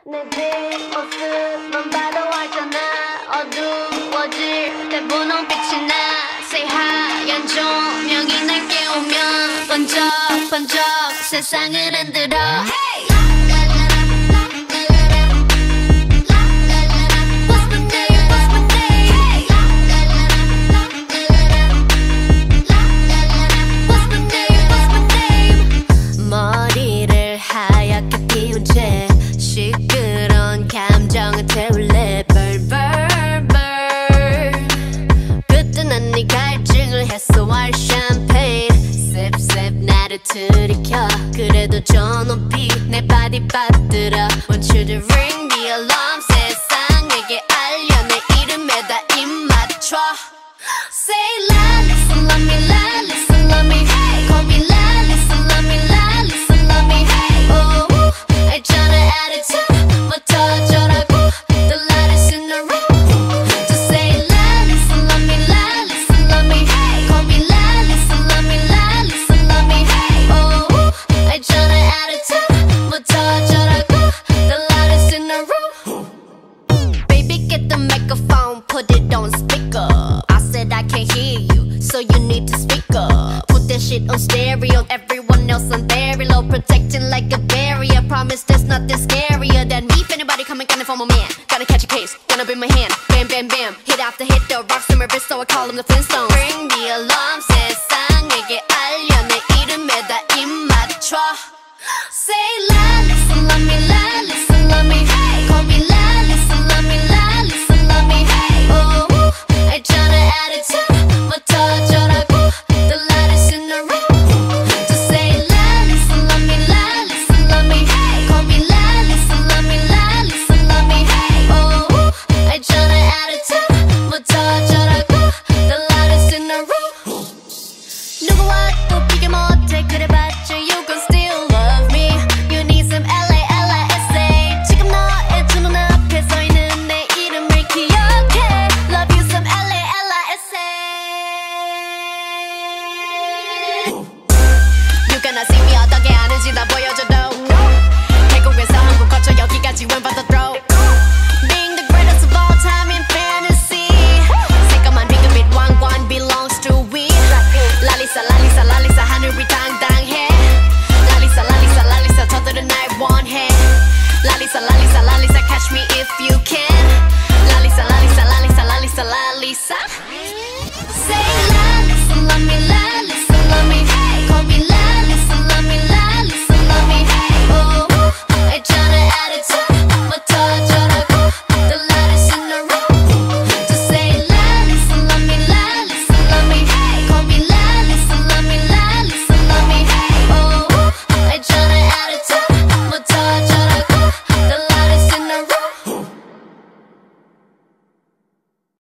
내 뒷모습만 봐도 알잖아. 어두워질 때 분홍빛이 나. 새하얀 조명이 날 깨우면 번쩍번쩍 세상을 흔들어. 머리를 하얗게 피운 채 시끄러운 감정을 태울래. 벌벌벌 그때 난 네 갈증을 해소할 샴페인 셉셉 나를 들이켜. 그래도 저 높이 내 바디 빠뜨려. Want you to ring the alarm. 세상에게 알려 내 이름에다 입 맞춰. Say LALISA love me, LALISA love me. Call me LALISA love me, LALISA love me. Oh, 알잖아 attitude부터 어쩌라고. The loudest in the room. Just say LALISA love me, LALISA love me. Call me LALISA love me, LALISA love me. Oh, 알잖아 attitude부터 어쩌라고. The loudest in the room. Baby, get the microphone, put it on speaker. I said I can't hear you, so you need to speak up. Put that shit on stereo, everyone else on very low, protecting like a barrier. Promise there's nothing scarier than me. If anybody coming for my man, gotta catch a case, gonna bring my hand. Bam, bam, bam, hit after hit, the rocks in my wrist, so I call them the Flintstones. Ring the alarm, 세상에게 알려 내 이름에다 입 맞춰. Say LALISA